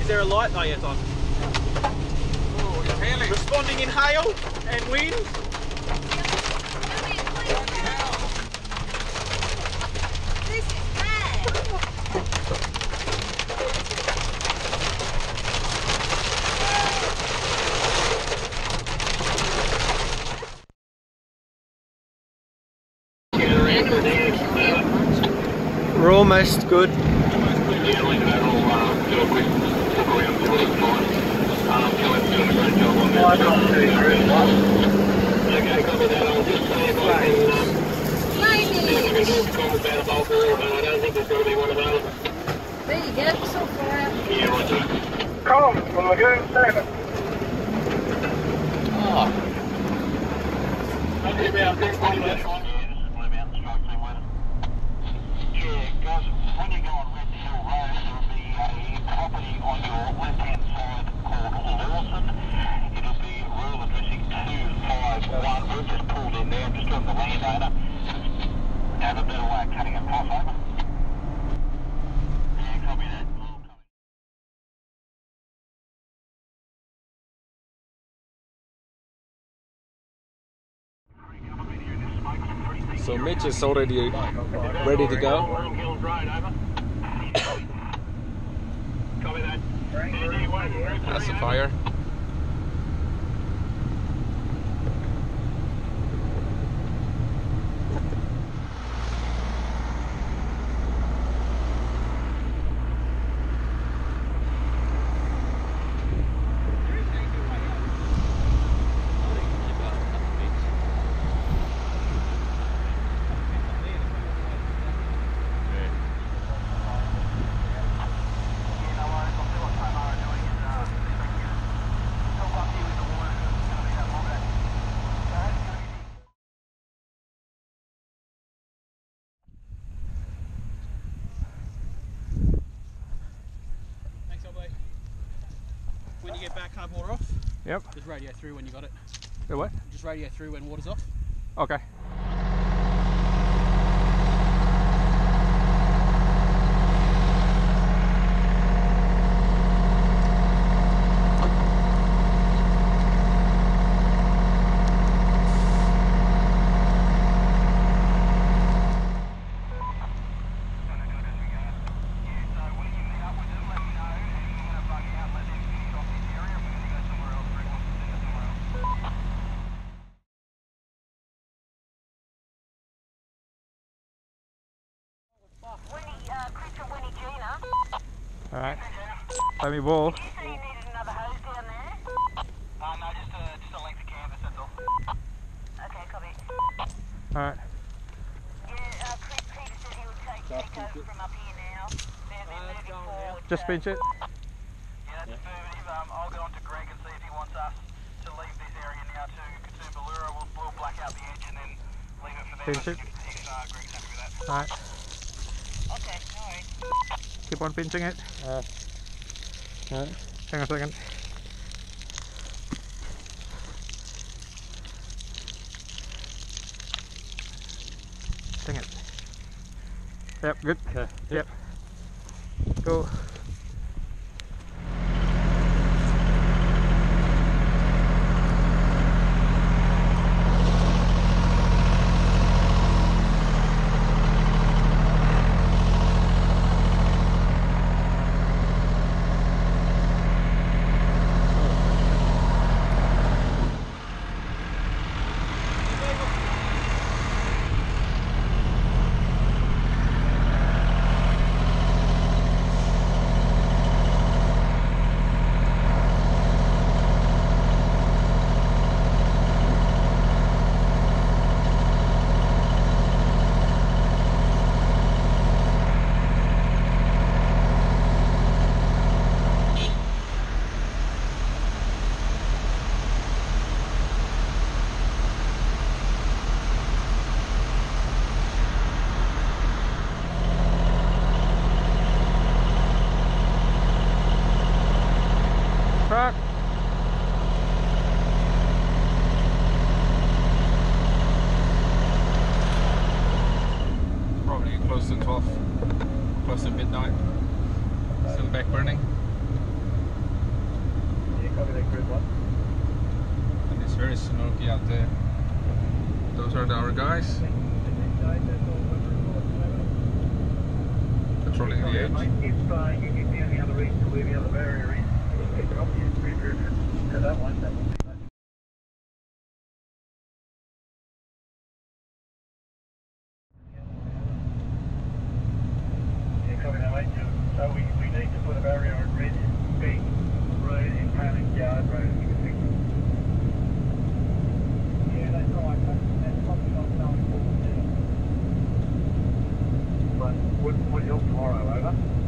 there a light? Oh yeah, it's on. Oh, it's hailing. Responding in hail and wind. This is bad. We're almost good. There you go, so far out. Column from Lagoon 7. Oh. When you go on Red Hill Road, there'll be a property on your left-hand side called Lawson. It'll be rural addressing 251. We've just pulled in there. I'm just doing the landowner. Have a better way of cutting across over. Yeah, copy that. So Mitch is already ready to go. Limekilns Road, over. Copy that. That's the fire. When you get back, can't water off. Yep. Just radio through when you got it. The what? Just radio through when water's off. Okay. Alright. Let me ball. Did you say you needed another hose down there? No, just a length of canvas, that's all. Okay, copy. Alright. Yeah, Peter said he would take over from up here now. They're moving forward. Just pinch it. Yeah, that's affirmative. I'll go on to Greg and see if he wants us to leave this area now to Katoombalura. We'll black out the edge and then leave it for them. Pinch it. If Greg's happy with that. Alright. Okay, no worries. Keep on pinching it. Hang on a second. Dang it. Yep, good. Okay. Yep. Go. Rock. Probably close to 12, close to midnight. Still back burning. And it's very smoky out there. Those are our guys. Patrolling the edge. If you found any other reason to where the other barrier is, it's obvious to that one. That will be much. Yeah, copy that, mate. So we need to put a barrier on Red Big Road and Paling Yard Road. Yeah, that's right. That's probably not going forward. But would you help tomorrow, over?